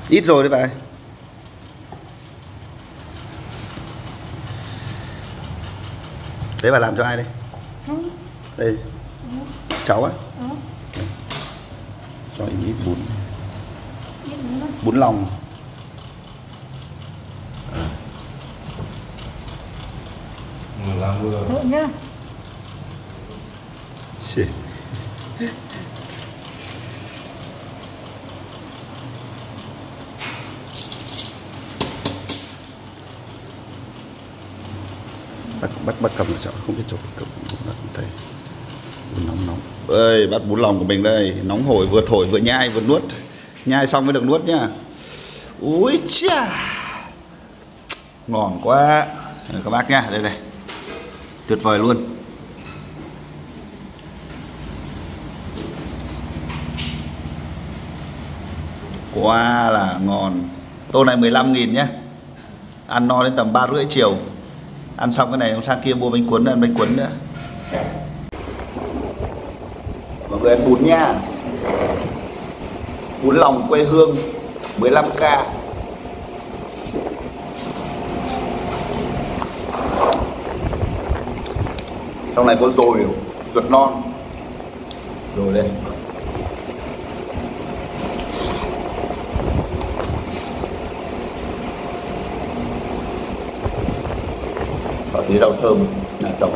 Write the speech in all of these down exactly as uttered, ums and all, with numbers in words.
Ít rồi đấy vậy. Đấy bà làm cho ai đây? Không. Đây. Ừ. Cháu á? Ừ. Cho em ít bún. Ít bún đó. Bún lòng. À. Được nhá. Xì. Bắt bắt bắt cầm là chọn không biết chỗ cầm bắt tay. Bún nóng nóng. Ơi, bắt bún lòng của mình đây, nóng hổi vừa thổi vừa nhai vừa nuốt. Nhai xong mới được nuốt nhá. Úi chà. Ngon quá. Đây, các bác nhá, đây này. Tuyệt vời luôn. Quá là ngon. Tô này mười lăm nghìn nhé. Ăn no đến tầm ba rưỡi chiều. Ăn xong cái này sang kia mua bánh cuốn, ăn bánh cuốn nữa. Mọi người ăn bún nha. Bún lòng quê hương mười lăm k. Trong này có dồi, ruột non. Rồi đây. Có tí rau thơm là trồng.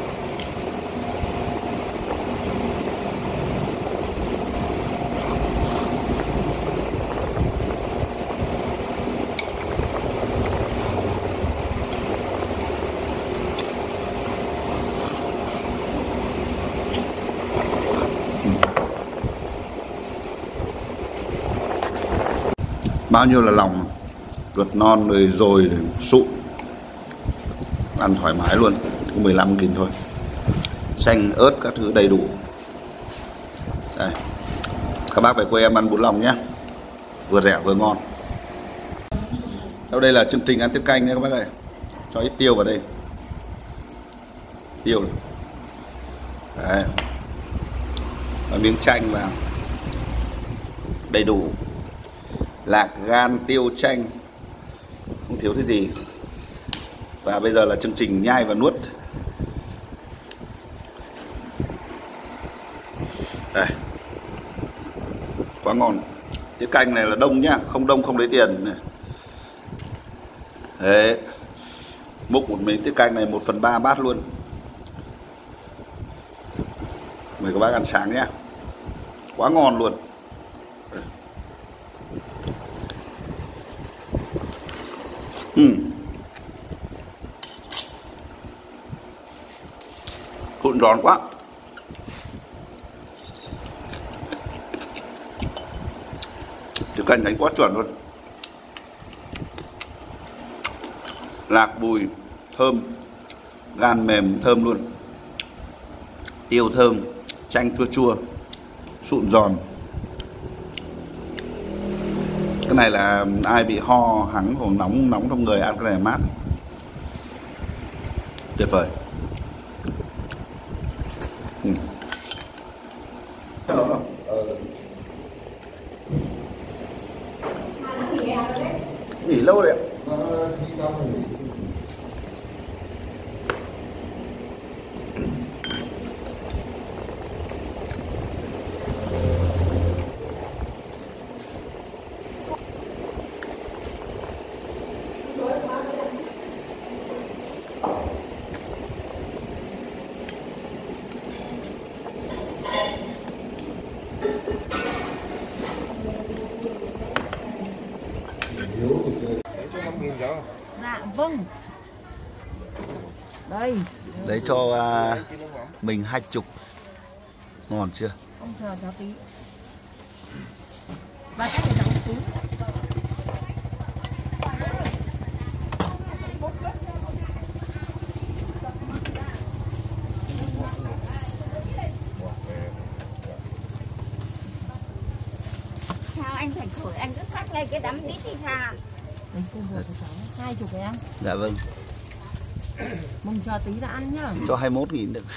Bao nhiêu là lòng, ruột non rồi rồi sụn, ăn thoải mái luôn, có mười lăm nghìn thôi, xanh ớt các thứ đầy đủ. Đây. Các bác về quê em ăn bún lòng nhé, vừa rẻ vừa ngon. Sau đây là chương trình ăn tiết canh nha các bác ơi, cho ít tiêu vào đây, tiêu này. Đấy. Và miếng chanh vào, đầy đủ. Lạc, gan, tiêu, chanh, không thiếu cái gì. Và bây giờ là chương trình nhai và nuốt. Đây. Quá ngon. Cái canh này là đông nhá, không đông không lấy tiền. Đấy. Múc một miếng tiết canh này một phần ba bát luôn. Mời các bác ăn sáng nhá. Quá ngon luôn. Ừ. Cuộn giòn quá. Tiết canh đánh quá chuẩn luôn. Lạc bùi thơm, gan mềm thơm luôn, tiêu thơm, chanh chua chua, sụn giòn. Cái này là ai bị ho hắng hoặc nóng nóng trong người ăn cái này mát, tuyệt vời. Ừ. Nghỉ lâu rồi ạ. Dạ vâng. Đây. Đấy cho uh, mình hai chục. Ngon chưa? Ông chờ cháu tí. Bà chắc phải đóng tí. Sao anh phải thổi, anh cứ cắt ngay cái đấm đít thì sao? Đấy cô vừa cho cháu hai chục em. Dạ vâng. Mong cho tí đã ăn nhá. Cho hai mươi mốt nghìn được.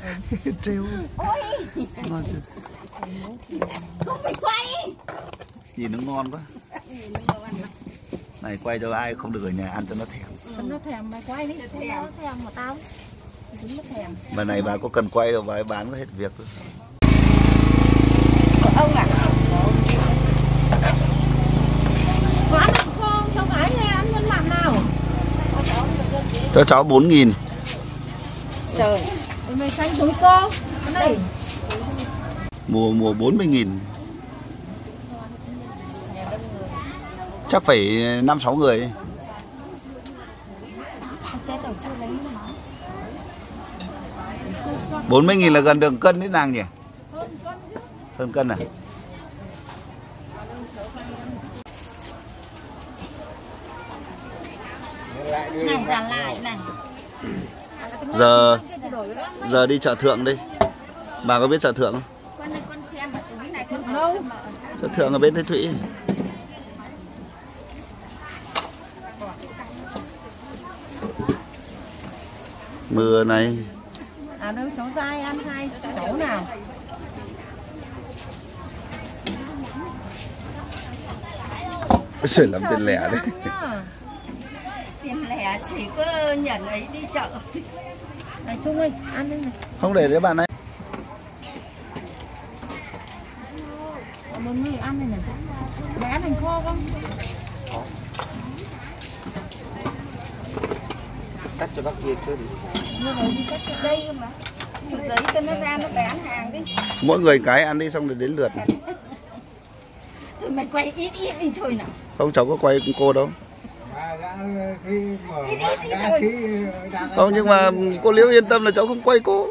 Ôi. Ngon chưa? Không phải quay. Nhìn nó ngon quá. Này quay cho ai không được ở nhà ăn cho nó thèm. Ừ. Nó thèm mày quay đi, nó thèm, thèm mà tao. Đúng nó thèm. Bà này bà có cần quay đâu, bà ấy bán có hết việc thôi. Ông à? Có ăn không? Cháu gái nghe ăn nhân mặn nào? Cho cháu bốn nghìn. Trời, mày xanh túi cô. Cái này. Mua mua bốn mươi nghìn. Chắc phải năm sáu người. bốn mươi nghìn là gần đường cân đấy nàng nhỉ? Hơn cân à? Này giảm lại này. Giờ giờ đi chợ Thượng đi. Bà có biết chợ Thượng không? Con này con xem mà túi này không Đâu? Chợ Thượng ở bên Thế Thụy. Mưa này. À đâu cháu dai ăn hai cháu nào. Sửa lắm tiền lẻ đấy. Tiền lẻ chỉ có nhận ấy đi chợ. Này Trung ơi, ăn đi này. Không để đấy bạn ấy. Một người ăn này này. Bé thành kho không? Cắt cho bác kia chứ đi. Như này đi cắt cho đây cơ mà. Giấy cho nó ra nó bán hàng đi. Mỗi người cái ăn đi xong rồi đến lượt. Thôi mày quay ít ít đi thôi nào. Không cháu có quay cùng cô đâu. Ít ít đi thôi. Không nhưng mà cô Liễu yên tâm là cháu không quay cô.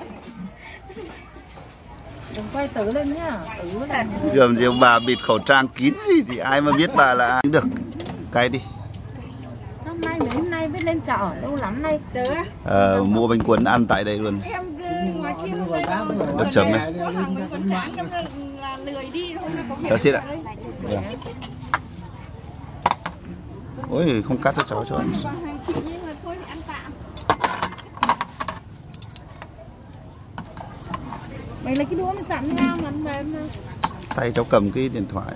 Đừng quay tử lên nhá. Tử lên. Gồm gì bà bịt khẩu trang kín gì thì ai mà biết bà là ai được. Cái đi. Hôm nay mấy hôm nay mới lên chợ lâu lắm nay. Tớ Ờ, mua bánh cuốn ăn tại đây luôn. em ngoài kia không phải đâu. Được chấm này. Có hàng mình còn bán trong là lười đi thôi có Cháu xin ạ. Dạ. Ôi không cắt cho cháu cho ăn. hàng chị nhưng mà thôi thì ăn tạm. Mày lấy cái đũa mà sẵn nhau mà ăn mềm mà. Tay cháu cầm cái điện thoại.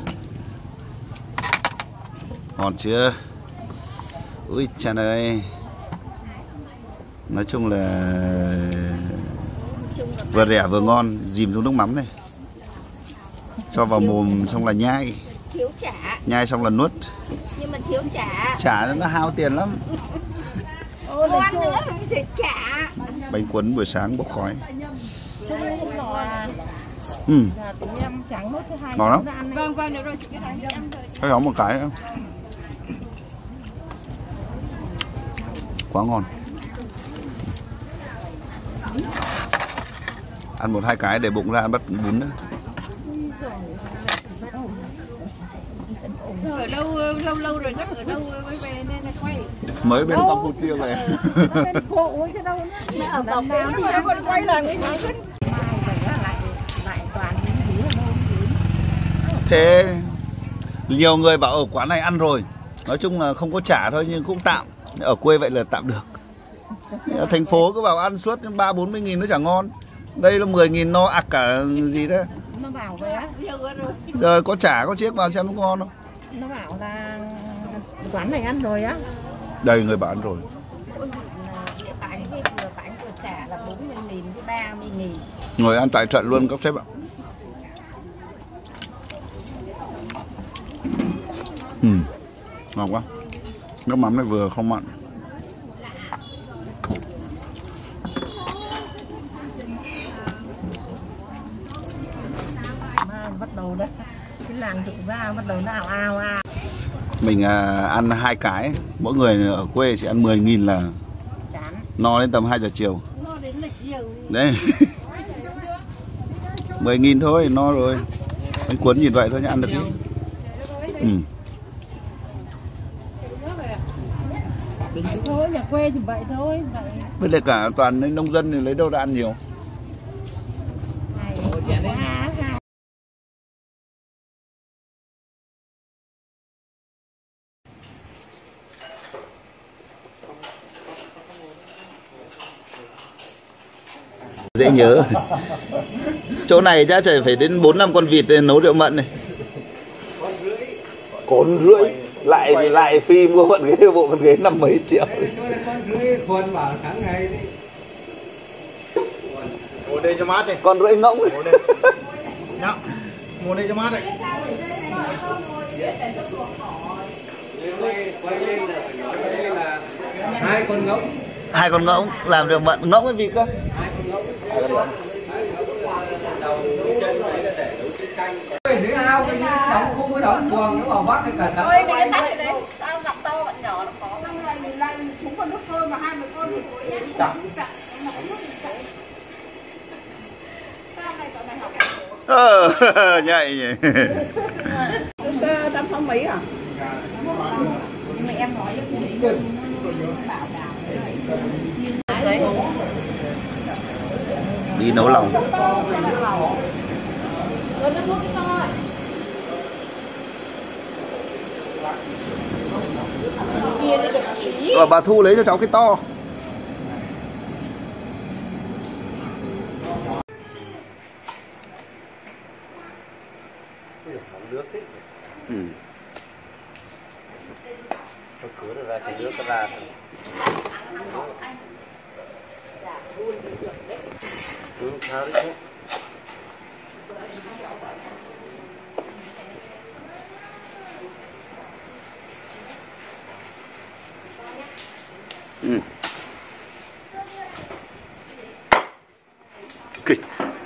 Ngon chưa? Ui cha ơi. Nói chung là vừa rẻ vừa ngon, dìm xuống nước mắm này. Cho vào mồm xong là nhai. Thiếu chả. Nhai xong là nuốt. Nhưng mà thiếu chả. Chả nó hao tiền lắm. Ngon nữa không thể chả. Bánh cuốn buổi sáng bốc khói. Trung ơi không lò à. Ừ. Giờ tí em trắng nốt thứ hai. Ngon lắm. Vâng vâng được rồi chị cái này em rồi. Cái đó một cái nữa. Quá ngon. Ăn một hai cái để bụng ra bắt bún nữa. Giờ ở đâu lâu lâu rồi chắc ở đâu mới về nên là quay. Mới bên Campuchia về. Bên bộ chứ đâu nữa. Ở bảo bố mà đâu còn quay là nguyên nhân. Mai về lại lại toàn những thứ là nôn thứ. Thế nhiều người bảo ở quán này ăn rồi. Nói chung là không có chả thôi nhưng cũng tạm. Ở quê vậy là tạm được. Ở thành phố cứ bảo ăn suốt ba bốn mươi nghìn nó chả ngon. Đây là mười nghìn no ạc cả gì đó. Nó bảo về á. Giờ có chả có chiếc vào xem nó ngon không. Nó bảo là quán này ăn rồi á. Đây người bảo ăn rồi. Bánh thì vừa bánh vừa chả là bốn mươi nghìn với ba mươi nghìn. Ngồi ăn tại trận luôn các sếp ạ. Ừ, ngon quá. Nước mắm này vừa không mặn. Mà bắt đầu đấy. Cái làng thực ra bắt đầu nào ao ao. Mình à, ăn hai cái. Mỗi người ở quê chỉ ăn mười nghìn là Chán. no đến tầm hai giờ chiều. No đến là chiều. Đấy. mười nghìn thôi, no rồi. Bánh cuốn nhìn vậy thôi nhưng ăn được đi. Ừ. Thôi nhà quê thì vậy thôi. Vậy. Với lại cả toàn nông dân thì lấy đâu ra ăn nhiều. Dễ nhớ. Chỗ này chắc phải đến bốn năm con vịt để nấu rượu mận này. Cốn rưỡi lại lại phi mua vận ghế, bộ vận ghế năm mấy triệu. Con rưỡi quần bảo tháng ngày đi. Ngồi đây cho mát đi. Con rưỡi ngỗng. Ngồi đây. Nhá. Ngồi đây cho mát đây. Hai con ngỗng. Hai con ngỗng làm được mận ngỗng với vịt cơ. Hai con ngỗng. Hai con ngỗng. Đầu chân đấy là để nấu chiến canh. Dưới ao cái đóng không có đóng buồng nó vào bắt cái cả. Ôi mình cái tắt đấy. Tao gặp to bạn nhỏ nó khó. Xong rồi mình lại xuống con nước sôi mà hai người con thì tối nhá. Chặt. Chặt. Nó không nước chặt. Sao này cậu mày học. Ờ, nhạy nhỉ. Tao không mấy à? Mẹ em nói với bảo đào đấy. Đi nấu lòng. Và bà Thu lấy cho cháu cái to. Ừ. Cửa nó ra chỉ nước nó ra. Ừ, tháo đi chứ. Ừ. Kịch.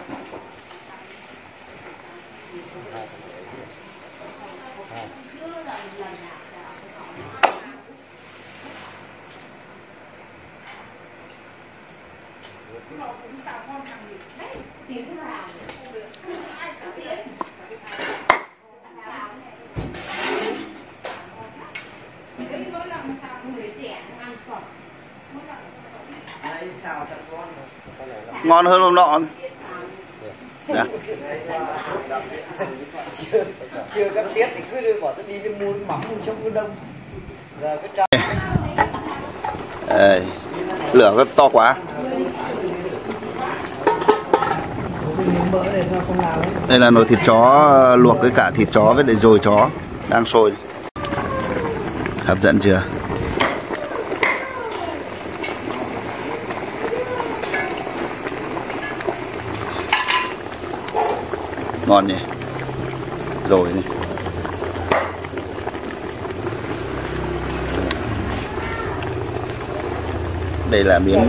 Ngon hơn hôm nọ. Dạ. Chưa cắt tiết thì cứ đưa bỏ tôi đi đi mua mắm trong cái đông. Giờ cái trà. Ê, lửa nó to quá. Đây là nồi thịt chó luộc với cả thịt chó với lại dồi chó đang sôi. Hấp dẫn chưa? Ngon nhỉ. Rồi này. Đây là miếng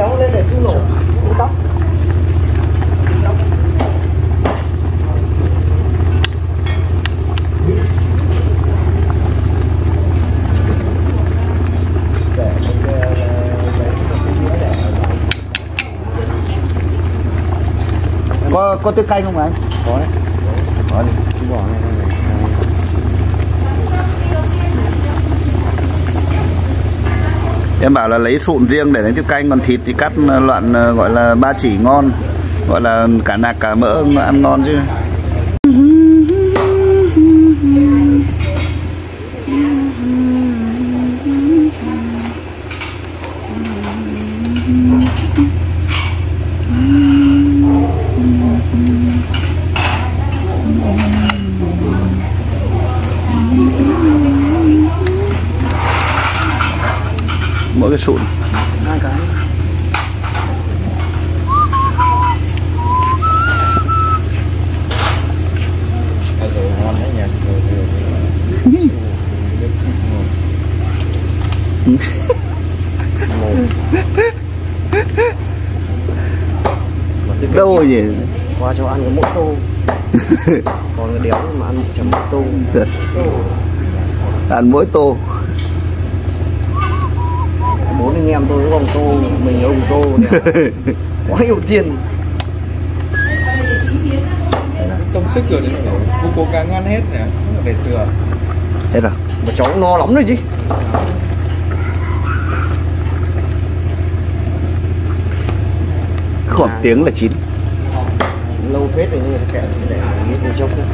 có có tiết canh không anh? Có đấy. Có đi. Cái vỏ này này. Em bảo là lấy sụn riêng để lấy tiết canh, còn thịt thì cắt loạn gọi là ba chỉ ngon, gọi là cả nạc cả mỡ ăn ngon chứ. Mỗi cái sụn Hai cái. Bây giờ ngon đấy nhỉ. đâu rồi nhỉ? Qua cho ăn cái mỗi tô. Còn cái đéo mà ăn chấm mỗi tô. Ăn mỗi tô. Bốn anh em tôi có một tô, mình ông tô quá nhiều tiền. Công sức rồi đấy, cô cố gắng ăn hết nè, không phải để thừa. Hết rồi. Mà cháu no lắm rồi chứ. Khoảng tiếng là chín. Lâu phết rồi nhưng mà kẹo để biết một chốc thôi.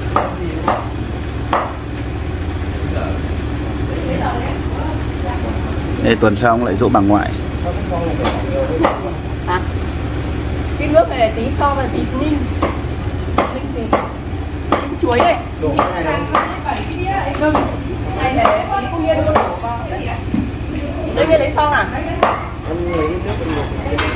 Ê, tuần sau ông lại dỗ bà ngoại. À, cái nước này là tí cho vào thịt ninh. Ninh thì chuối đây. Đổ cái này đâu. Này để không nhiên luôn đổ vào. Đây bên lấy xong à? Anh lấy nước bình luộc.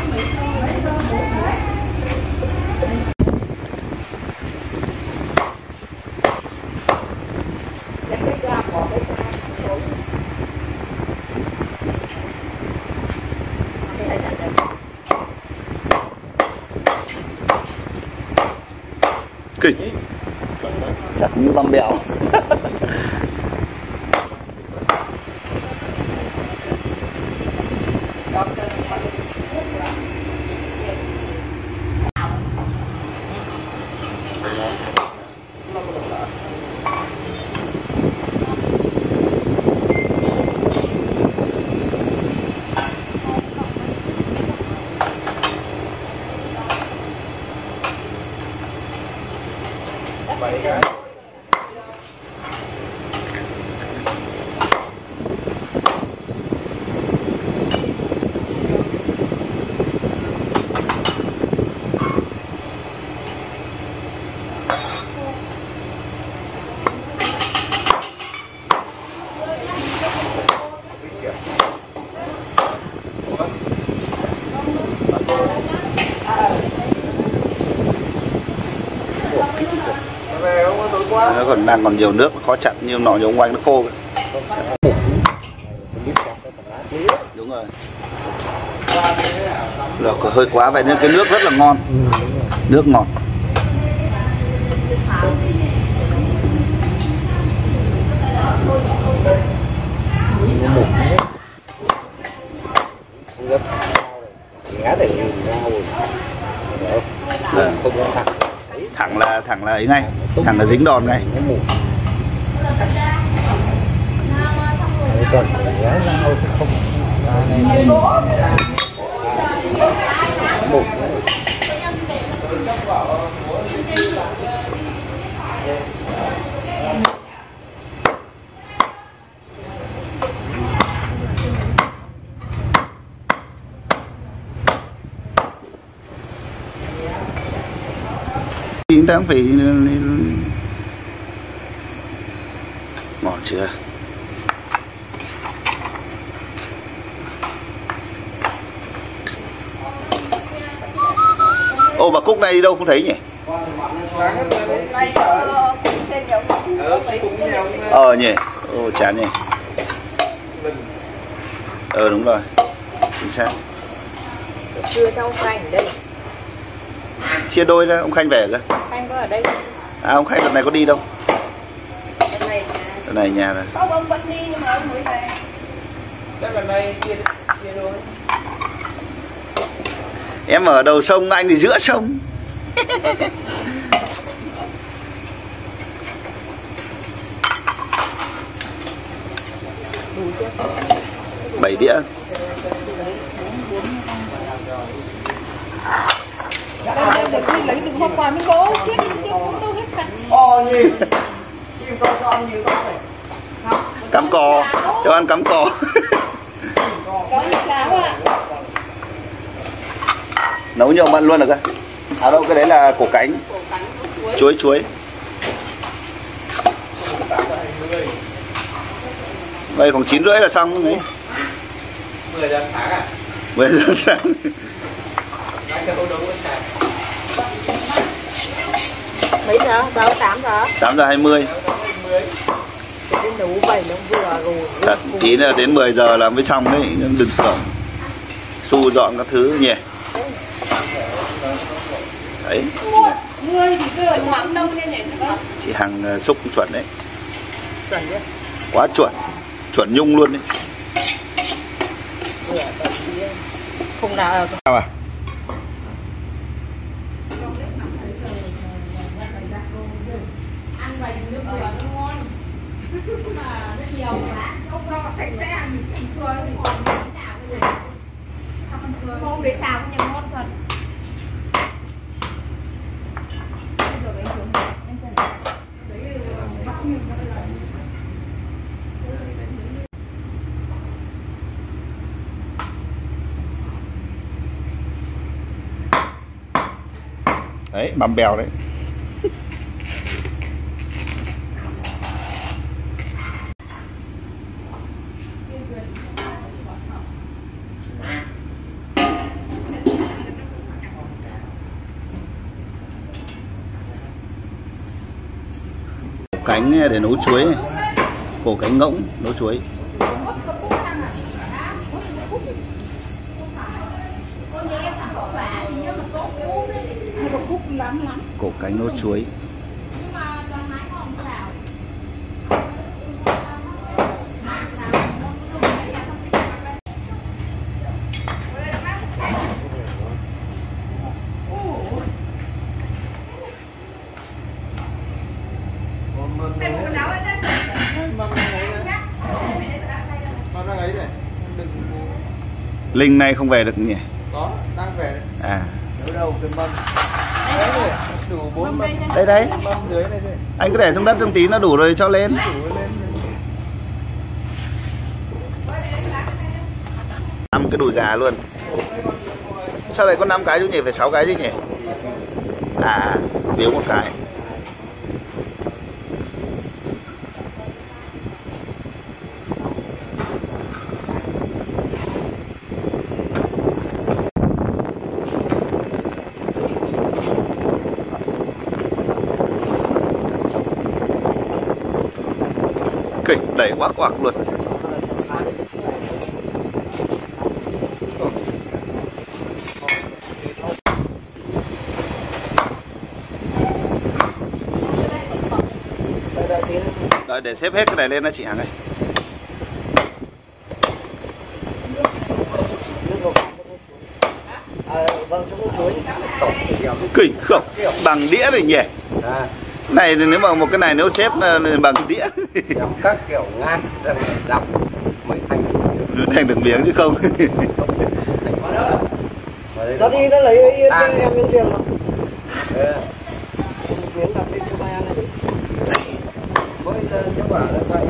Kinh chặt như băm bèo. Bảy cái. Nó còn đang còn nhiều nước, khó chặt như nọ như ông Oanh nó khô kìa. Đúng rồi. Rồi hơi quá vậy nên cái nước rất là ngon. Nước ngọt. Ngã để rau rồi. Thẳng là thẳng là ấy ngay, thẳng là dính đòn ngay. Còn ngã rau thì không. Một. Chúng ta cũng phải ngọt chưa? Ô bà Cúc này đi đâu không thấy nhỉ? Ờ nhỉ. Ô chán nhỉ. Ờ đúng rồi. Chính xác. Chưa cho ông Khanh ở đây. Chia đôi ra, ông Khanh về cơ. Khanh có ở đây. À ông Khanh đợt này có đi đâu? Đợt này Đợt này nhà rồi. Không, ông vẫn đi nhưng mà ông mới về. Chắc lần này chia chia đôi. Em ở đầu sông, anh thì giữa sông. đủ chưa? Bảy đĩa. Để tôi lấy được hoa quả miếng gỗ chết tiêu cũng đâu hết sạch. Ồ nhỉ. Chim to cho ăn nhiều to phải. Cắm cò, cho ăn cắm cò. Có cháo ạ. Nấu nhiều mận luôn được cơ. À đâu, cái đấy là cổ cánh. Chuối chuối. Vậy khoảng chín rưỡi là xong ấy. mười giờ sáng à? mười giờ sáng. Anh cho nấu cái sáng. Mấy giờ? Đâu tám giờ? tám giờ hai mươi. Đến nấu bảy nó vừa rồi. Thật, tí nữa đến mười giờ là mới xong đấy, đừng tưởng. Xu dọn các thứ nhỉ. Đấy, chị, Ngươi thì cứ ở hoãng đâu nên này. chị Hằng xúc chuẩn đấy. Chuẩn chưa? Quá chuẩn. Chuẩn nhung luôn đấy. Không nào Sao à? Ăn vài nước dừa nó ngon. Mà nó nhiều quá. Không lo sạch sẽ ăn thì chua thì còn không để xào nhưng ngon thật. Đấy, băm bèo đấy. cánh để nấu chuối này. Cổ cánh ngỗng nấu chuối. Cổ cánh nấu chuối. Linh này không về được nhỉ? Có, đang về đấy. À. Ở đâu cái mâm. Đấy này, đủ bốn mâm. Đây đấy. Mâm dưới này đây. Anh cứ để xuống đất trong tí nó đủ rồi cho lên. Đủ lên. năm cái đùi gà luôn. Sao lại có năm cái chứ nhỉ? Phải sáu cái chứ nhỉ? À, biếu một cái. Kịch đẩy quá quạc luôn. Đợi để xếp hết cái này lên đó chị Hằng ơi. Kinh không? Bằng đĩa này nhỉ? À. Này nếu mà một cái này nếu xếp bằng đĩa. Các kiểu ngang dần dọc mới thành thành được miếng chứ không. Nó đi nó lấy yên à. Em những riêng mà. Ừ. Miếng đặt lên cho mai ăn này. Với chứ quả là vậy.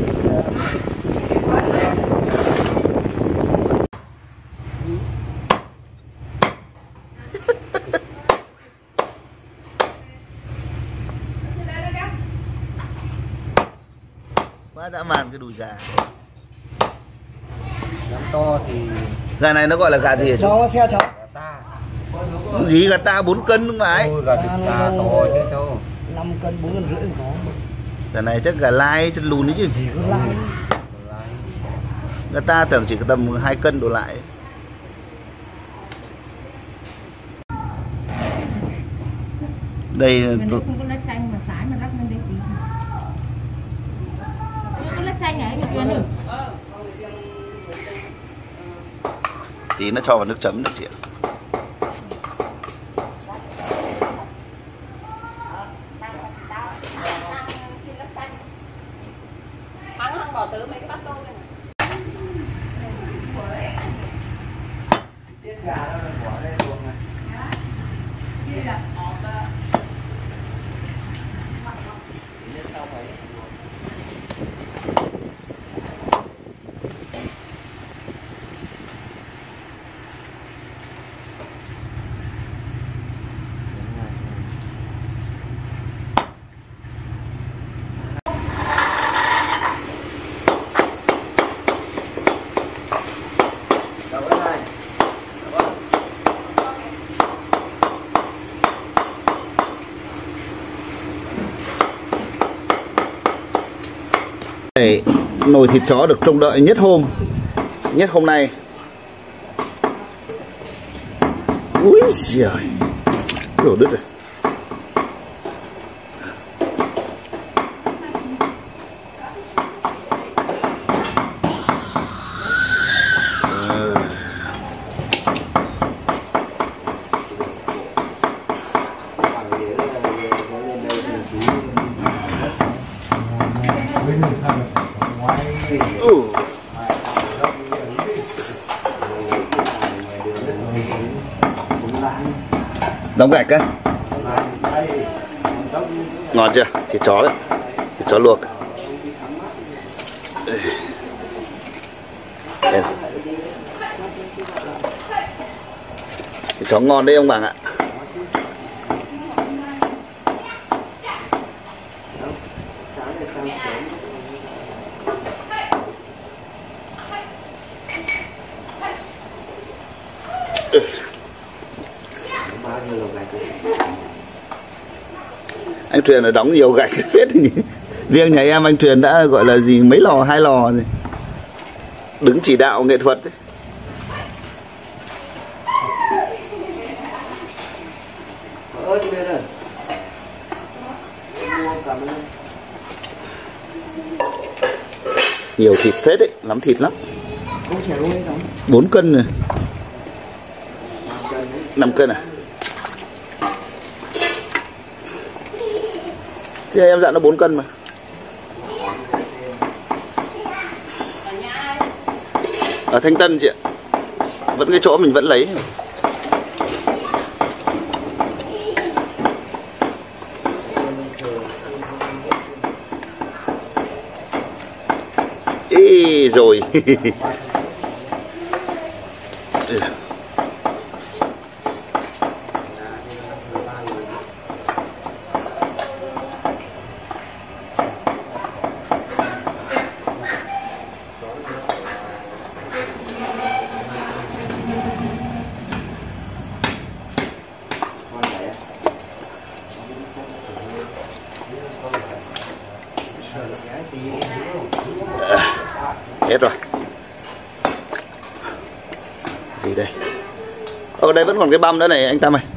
Quá dã man cái đùi gà. Gà to thì Gà này nó gọi là gà gì hả chú? Cháu xe cháu. gà ta. Gì gà ta bốn cân đúng không ấy? Ôi, gà đực ta to chứ đâu. năm cân bốn cân rưỡi có. Gà này chắc gà lai chân lùn đấy chứ. Chỉ có lai. Gà ta tưởng chỉ có tầm hai cân đổ lại. Đây Nếu không có lá chanh mà sái mà rắc lên đây tí. Chưa có lá chanh ấy, Chuyên ơi. tí nó cho vào nước chấm được chị ạ. Ăn không bỏ tứ mấy cái bát tô này. Tiết gà đó là bỏ đây luôn này. Đây là một Để nồi thịt chó được trông đợi nhất hôm nhất hôm nay. Úi giời, đổ đứt rồi. Ừ. Đóng gạch á. Ngon chưa? Thịt chó đấy. Thịt chó luộc. Đây. Thịt chó ngon đấy ông bạn ạ. Anh Truyền là đóng nhiều gạch phết nhỉ. Riêng nhà em anh Truyền đã gọi là gì mấy lò, hai lò rồi. Đứng chỉ đạo nghệ thuật ấy. Nhiều thịt phết đấy, lắm thịt lắm. Bốn cân rồi. Năm cân à? Thế em dặn nó bốn cân mà. Ở Thanh Tân chị ạ. Vẫn cái chỗ mình vẫn lấy. Ê rồi. Hết rồi. Gì đây? Ở đây vẫn còn cái băm nữa này anh Tâm ơi.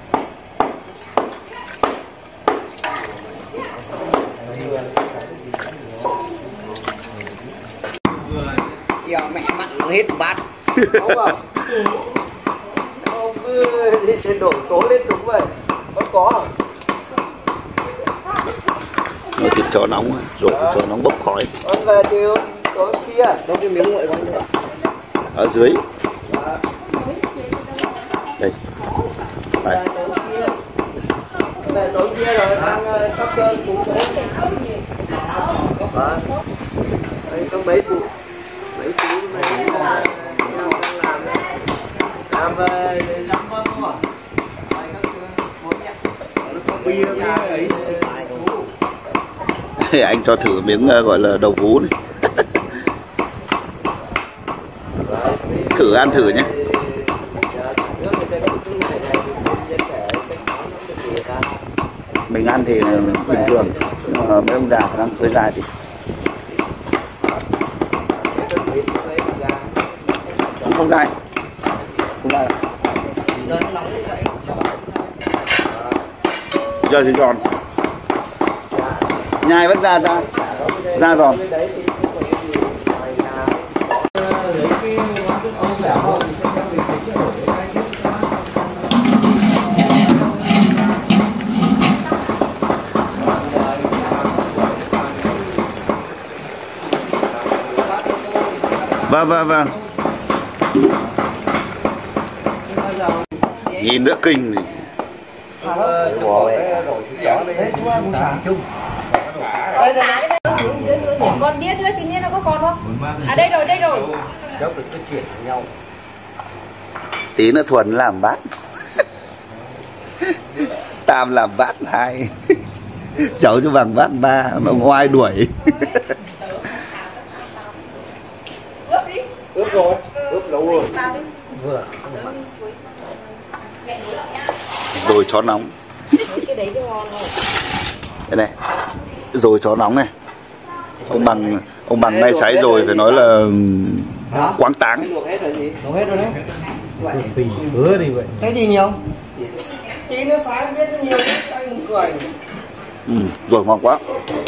Giờ mẹ mặn nó hết bát. Không à? Ông cứ đi đổ tố lên đúng vậy. Có có. Rồi thịt chó nóng rồi thịt chó nóng bốc khói. Ông về thì tối kia. Đâu cái miếng nguội con nữa. Ở dưới. Đây. Đây. Về tối kia rồi đang cắt cơm cũng sẽ. Vâng. Đây có mấy cụ. Mấy chú mấy đang làm đấy. Làm về dăm con không à? Bia bia ấy. Anh cho thử miếng gọi là đầu vú này. Thử ăn thử nhé. Mình ăn thì bình thường, mấy ông già đang hơi dài thì cũng không dài, không dài. Giờ thì giòn, nhai vẫn ra ra ra giòn. Vâng vâng vâng. Nhìn nữa kinh này. Con biết nữa chị Nhiên nó có con không? À đây rồi, đây rồi. Chốc được cái chuyện với nhau. Tí nữa Thuần làm bát. Tam làm bát hai. Cháu cho bằng bát ba mà oai đuổi. Ướp đi. Ướp rồi, ướp lâu rồi. Vừa. Rồi chó nóng. Cái đấy thì ngon rồi. Đây này. Rồi chó nóng này. Ông Bằng ông Bằng nay sái rồi phải nói là quáng táng. Luộc hết rồi gì? Luộc hết rồi đấy. Vậy. Vì hứa đi vậy. Cái gì nhiều? Tí nữa sáng biết nó nhiều anh mừng cười. Ừ, rồi ngon quá.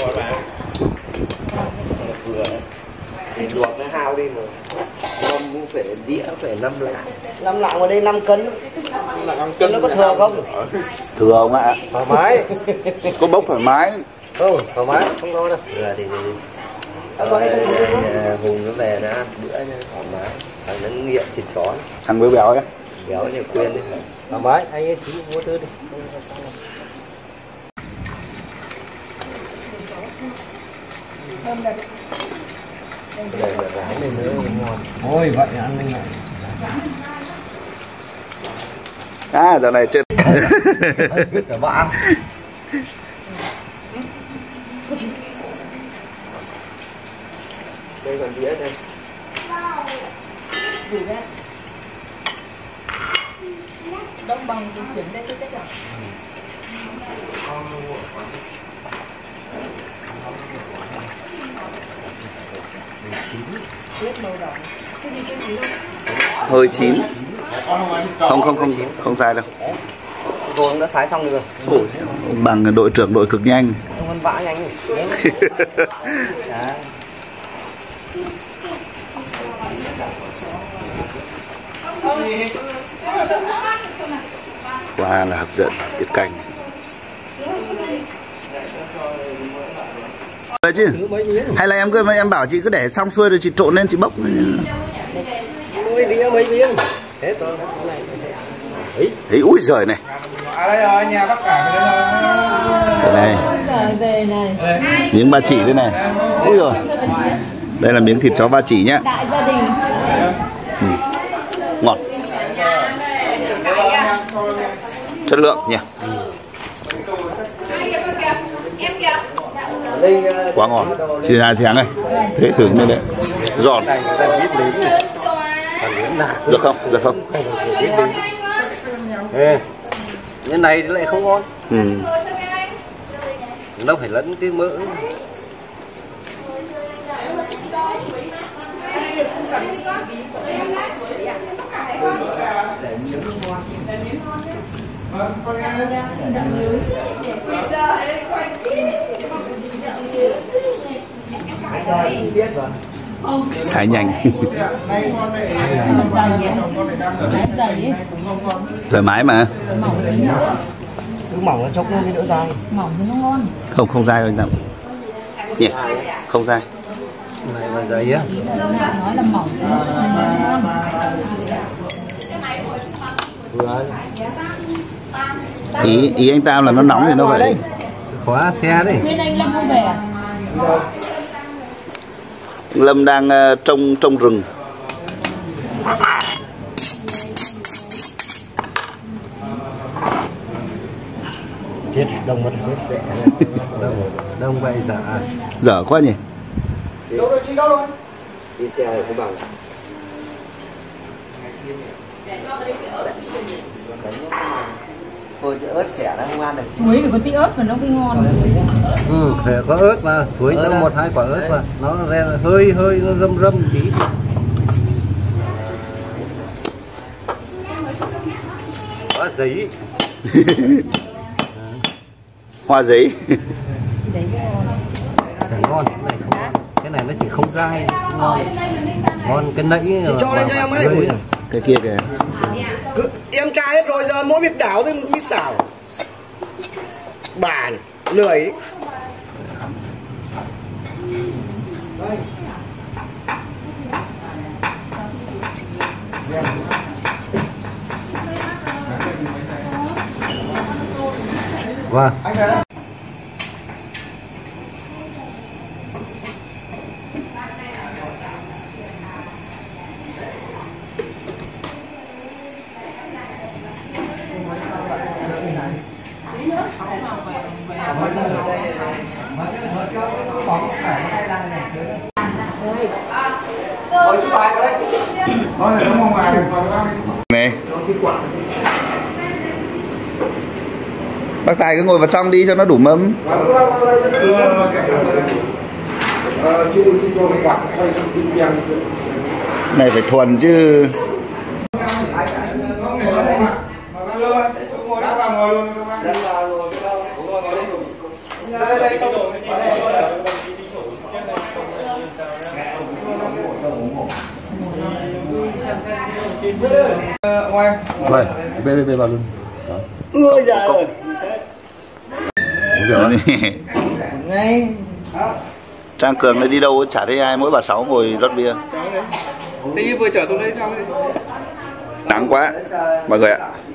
Thì luộc nó hao đi mà. Không phải đĩa phải năm lạng. Năm lạng ở đây năm cân. năm cân nó có thừa không? Thừa không ạ? Thoải mái. Có bốc thoải mái. Không, thoải mái, không đâu đâu. Thừa thì ở con đây không Hùng nó về nó ăn bữa nha, thoải mái. Thằng nó nghiện thịt chó. Thằng béo béo ấy. Béo như khuyên đấy. Thoải mái, anh ấy chỉ mua thứ đi. Ôi vậy ăn anh ạ. À giờ này trên. Cả bạn. Đây còn đĩa đây. Đông bằng di chuyển đây cái cách nào? Hơi chín. Không không không không sai đâu. Rồi ông đã sái xong rồi. Ông bằng đội trưởng đội cực nhanh. Ông ăn vã nhanh rồi. Quá là hấp dẫn tiết canh. Đấy chứ. Hay là em cứ em bảo chị cứ để xong xuôi rồi chị trộn lên chị bốc. Mấy đĩa mấy miếng. Thế tôi này. Thấy úi giời này. À đây rồi, nhà bác cả đây này. Về này. Miếng ba chỉ đây này. Úi rồi. Đây là miếng thịt chó ba chỉ nhá. Đại gia đình. Ừ. Ngọt. Chất lượng nhỉ. Quá ngon. Chị hai tháng này. Thế thử như đấy. Giòn. Được không? Được không? Ê, như này thì lại không ngon. Ừ. Nó phải lẫn cái mỡ. Xài nhanh. Thoải mái mà. Cứ mỏng nó chốc nó mới đỡ dai. Mỏng thì nó ngon. Không không dai đâu anh Tâm. Nhỉ? Không dai. Này mà giấy á. Nói là mỏng thì nó ngon. Vừa. Ý ý anh Tam là nó nóng thì nó vậy. Khóa xe đi. Bên anh Lâm không về à? Lâm đang uh, trông trông rừng. Chết đông mất hết. Đông, đông vậy dở. Dở quá nhỉ. Đâu rồi chị đâu rồi? Đi xe này không bằng. Thôi ớt xẻ nó không ăn được. Chuối phải có tí ớt và nó mới ngon. Ừ, phải có ớt mà, chuối cho một hai quả ớt mà nó ra hơi hơi nó râm râm tí. Quá giấy. Hoa giấy. Cái ngon, cái này không ngon. Cái này nó chỉ không dai, ngon. Ngon cái nẫy. Chị cho đây cho em ấy. Cái kia kìa. Cứ, em cai hết rồi, giờ mỗi việc đảo thôi một ít xào. Bà này, lười ấy. Vâng. Này. Bác Tài cứ ngồi vào trong đi cho nó đủ mâm. Này phải thuần chứ. Vậy, bê bê bê vào luôn. Ôi giời ơi. Rồi. Ngay. Trang Cường này đi đâu chả thấy ai, mỗi bà Sáu ngồi rót bia. Đi vừa trở xuống đây xong đi. Nắng quá mọi người ạ.